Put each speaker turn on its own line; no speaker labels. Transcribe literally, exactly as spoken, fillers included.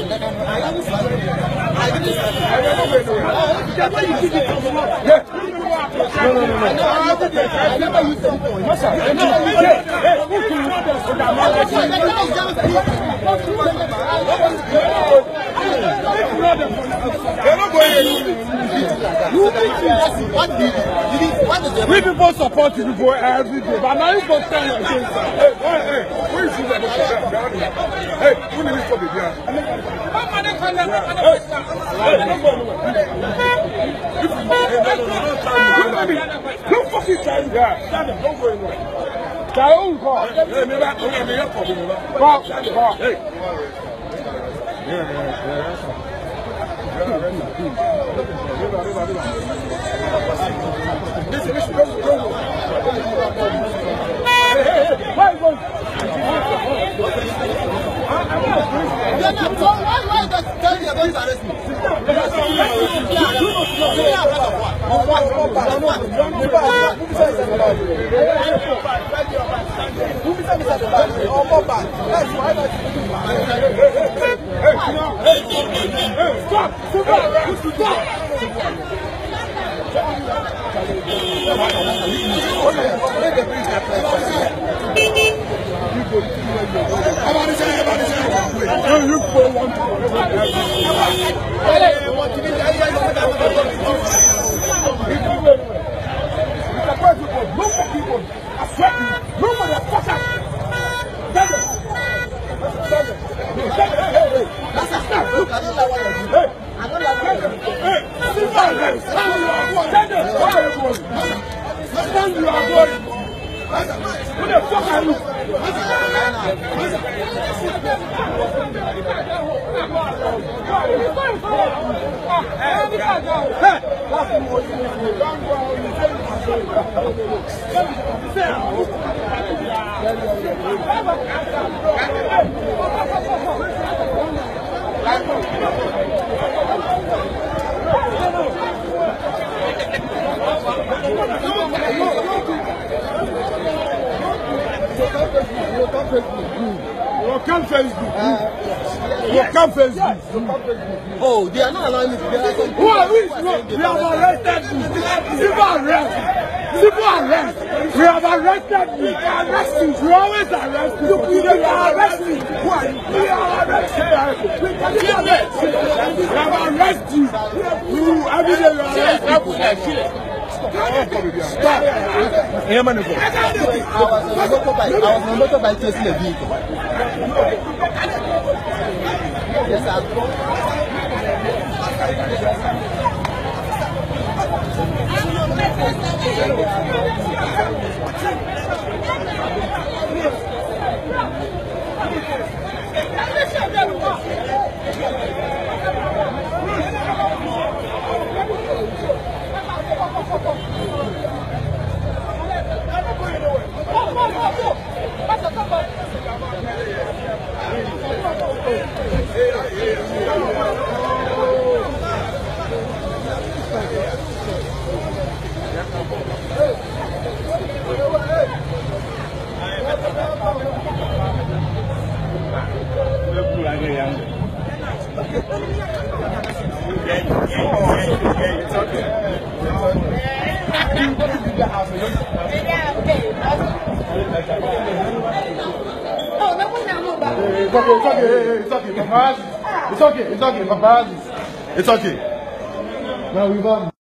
No, no, no, no. I never used to do it. I never we people support you people every day, but now you go stand against us. Hey, hey, where is the Hey, who need to be here? Don't fucking try to die. Don't go anywhere. Try own car. Hey, me back. I'm going to help you. Car. Car. Hey. Yeah, yeah, yeah. Listen, listen, go, go, go. Hey, hey, hey. Why are you going? Why, why does tell me about to arrest me? Stop! You for one. Who the fuck are you? You can't Facebook. You can't Facebook.
Oh, they are not allowing me to get out.
Who are we? We have arrested you. Civil arrest. Civil arrest. We have arrested you. Arrest you. We always arrest you. We are arrested. Who are you? We are arrested. We have arrested you. You every day you arrest you. Stop! Hey, man, I was on a motorbike. I was on a motorbike chasing a vehicle. Yes, sir. It's okay, it's okay, it's okay, it's okay, it's okay, it's okay, it's okay. Now we've